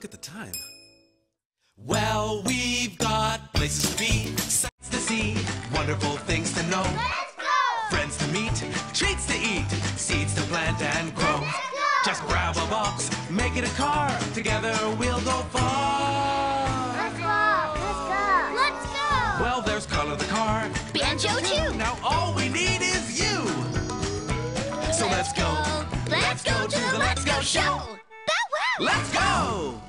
look at the time. Well, we've got places to be, sights to see, wonderful things to know. Let's go! Friends to meet, treats to eat, seeds to plant and grow. Let's go! Just grab a box, make it a car. Together we'll go far. Let's go! Let's go! Let's go! Well, there's Carla the car. Banjo too! Now all we need is you. So let's go. Let's go to the Let's Go show! Bow wow! Let's go!